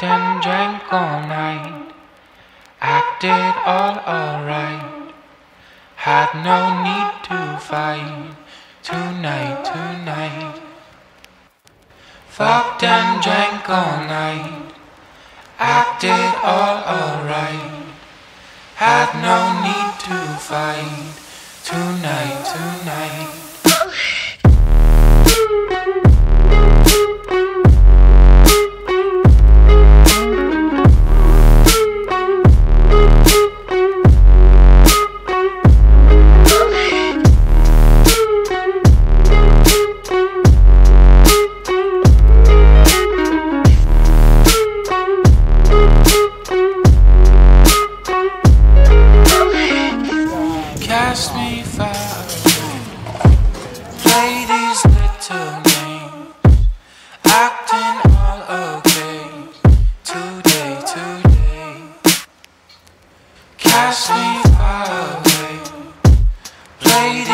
Fucked and drank all night, acted all alright. Had no need to fight tonight. Fucked and drank all night, acted all alright. Had no need to fight tonight. Cast me far away, play these little games, acting all okay today. Cast me far away, play these